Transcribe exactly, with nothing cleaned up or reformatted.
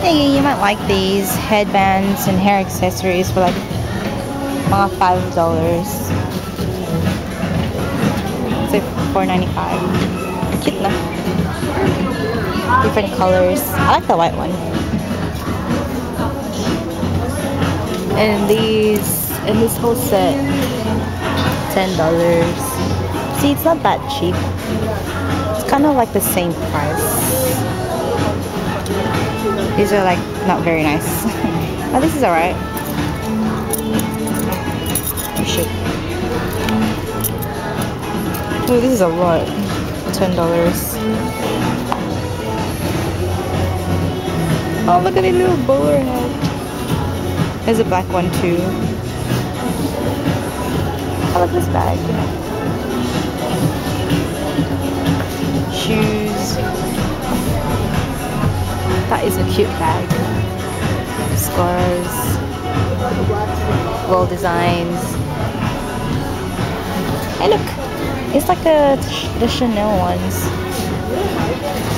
thinking you might like these headbands and hair accessories for like mga five dollars. It's like four ninety-five. Cute na. Different colors. I like the white one. And these, and this whole set, ten dollars. See, it's not that cheap. It's kind of like the same price. These are like not very nice. Oh, this is alright. Oh shit. Oh, this is a lot. ten dollars. Oh, look at the little bowler hat. There's a black one too. I love this bag. Shoes. That is a cute bag. Scarves. Well designs. Hey look! It's like a, the Chanel ones.